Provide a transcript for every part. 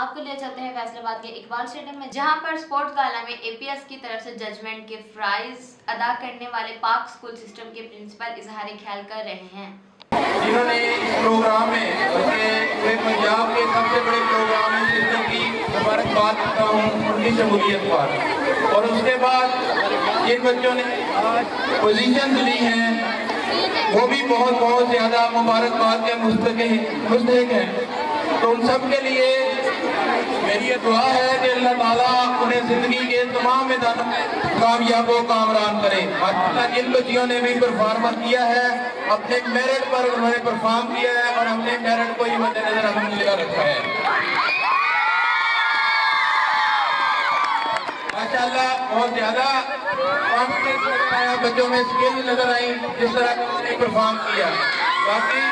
आपको ले चलते हैं फैसलाबाद के इकबाल स्टेडियम में, जहां पर स्पोर्ट्स गाला में एपीएस की तरफ से जजमेंट के प्राइज अदा करने वाले पाक स्कूल सिस्टम के प्रिंसिपल इजहार ख्याल कर रहे हैं, जिन्होंने इस प्रोग्राम में पंजाब के सबसे बड़े प्रोग्राम में सिस्टम की मुबारकबाद करता हूँ उनकी शमूलियत पर। और उसके बाद जिन बच्चों ने आज पोजीशन ली हैं वो भी बहुत ज़्यादा मुबारकबाद के मुस्तहिक हैं। तो उन सब के लिए मेरी ये दुआ है कि अल्लाह ताला उन्हें जिंदगी के तमाम मैदानों में कामयाब व कामरान करे। माशाअल्लाह जिन बच्चियों ने भी परफॉर्मेंस किया है अपने मेरिट पर उन्होंने परफॉर्म किया है और हमने मेरिट को ही मद्देनजर अल्हम्दुलिल्लाह रखा है। माशाअल्लाह बहुत ज्यादा कॉन्फिडेंस नजर आया, बच्चों में स्किल नजर आई जिस तरह उन्होंने परफॉर्म किया। बाकी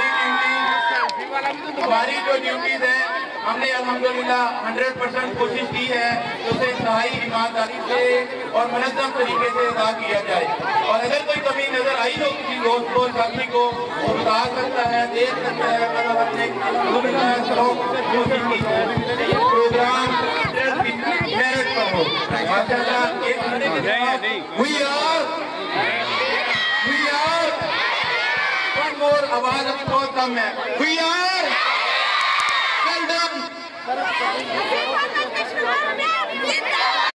हमारी जो ड्यूटीज है हमने अल्हम्दुलिल्लाह 100% कोशिश की है कि उसे इंतहाई ईमानदारी से और मुनज़्ज़म तरीके से अदा किया जाए। और अगर कोई कमी नजर आई तो किसी दोस्त को साथी को बता सकता है, देख सकता है, मतलब हमने कोशिश की है प्रोग्राम मेरिट पर हो। माशाअल्लाह आवाज अभी बहुत कम है। We are well done.